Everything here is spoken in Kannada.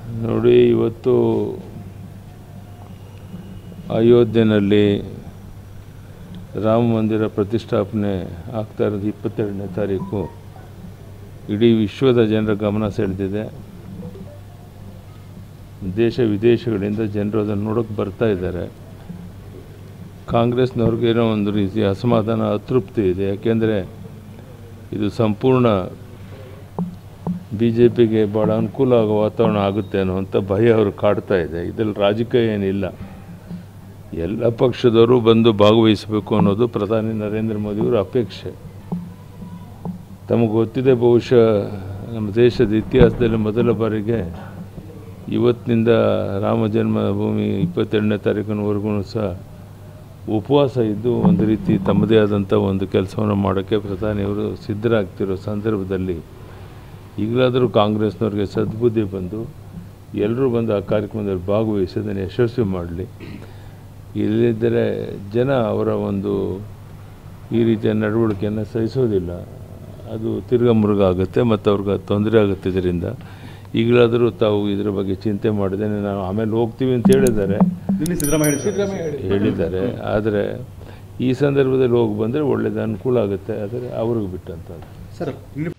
ನೋಡಿ, ಇವತ್ತು ಅಯೋಧ್ಯೆಯಲ್ಲಿ ರಾಮ ಮಂದಿರ ಪ್ರತಿಷ್ಠಾಪನೆ ಆಗ್ತಾ ಇರೋದು 22ನೇ ತಾರೀಕು ಇಡೀ ವಿಶ್ವದ ಜನರ ಗಮನ ಸೆಳೆದಿದೆ. ದೇಶ ವಿದೇಶಗಳಿಂದ ಜನರು ಅದನ್ನು ನೋಡೋಕ್ಕೆ ಬರ್ತಾ ಇದ್ದಾರೆ. ಕಾಂಗ್ರೆಸ್ನವ್ರಿಗೇನೋ ಒಂದು ರೀತಿ ಅಸಮಾಧಾನ, ಅತೃಪ್ತಿ ಇದೆ. ಯಾಕೆಂದರೆ ಇದು ಸಂಪೂರ್ಣ BJPಗೆ ಭಾಳ ಅನುಕೂಲ ಆಗೋ ವಾತಾವರಣ ಆಗುತ್ತೆ ಅನ್ನುವಂಥ ಭಯ ಅವರು ಕಾಡ್ತಾ ಇದೆ. ಇದರಲ್ಲಿ ರಾಜಕೀಯ ಏನಿಲ್ಲ. ಎಲ್ಲ ಪಕ್ಷದವರು ಬಂದು ಭಾಗವಹಿಸಬೇಕು ಅನ್ನೋದು ಪ್ರಧಾನಿ ನರೇಂದ್ರ ಮೋದಿಯವರ ಅಪೇಕ್ಷೆ. ತಮಗೆ ಗೊತ್ತಿದೆ, ಬಹುಶಃ ನಮ್ಮ ದೇಶದ ಇತಿಹಾಸದಲ್ಲಿ ಮೊದಲ ಬಾರಿಗೆ ಇವತ್ತಿನಿಂದ ರಾಮ ಜನ್ಮಭೂಮಿ 22ನೇ ತಾರೀಕಿನವರೆಗೂ ಸಹ ಉಪವಾಸ ಇದ್ದು ಒಂದು ರೀತಿ ತಮ್ಮದೇ ಆದಂಥ ಒಂದು ಕೆಲಸವನ್ನು ಮಾಡೋಕ್ಕೆ ಪ್ರಧಾನಿಯವರು ಸಿದ್ಧರಾಗ್ತಿರೋ ಸಂದರ್ಭದಲ್ಲಿ ಈಗಲಾದರೂ ಕಾಂಗ್ರೆಸ್ನವ್ರಿಗೆ ಸದ್ಬುದ್ಧಿ ಬಂದು ಎಲ್ಲರೂ ಬಂದು ಆ ಕಾರ್ಯಕ್ರಮದಲ್ಲಿ ಭಾಗವಹಿಸಿ ಅದನ್ನು ಯಶಸ್ವಿ ಮಾಡಲಿ. ಇಲ್ಲದಿದ್ದರೆ ಜನ ಅವರ ಒಂದು ಈ ರೀತಿಯ ನಡವಳಿಕೆಯನ್ನು ಸಹಿಸೋದಿಲ್ಲ. ಅದು ತಿರ್ಗ ಮುರುಗ ಆಗುತ್ತೆ ಮತ್ತು ಅವ್ರಿಗೆ ತೊಂದರೆ ಆಗುತ್ತೆ. ಇದರಿಂದ ಈಗಲಾದರೂ ತಾವು ಇದರ ಬಗ್ಗೆ ಚಿಂತೆ ಮಾಡಿದ್ದೇನೆ. ನಾವು ಆಮೇಲೆ ಹೋಗ್ತೀವಿ ಅಂತ ಹೇಳಿದ್ದಾರೆ. ಆದರೆ ಈ ಸಂದರ್ಭದಲ್ಲಿ ಹೋಗಿ ಬಂದರೆ ಒಳ್ಳೆಯದು, ಅನುಕೂಲ ಆಗುತ್ತೆ. ಆದರೆ ಅವ್ರಿಗೆ ಬಿಟ್ಟಂಥದ್ದು. ಸರ್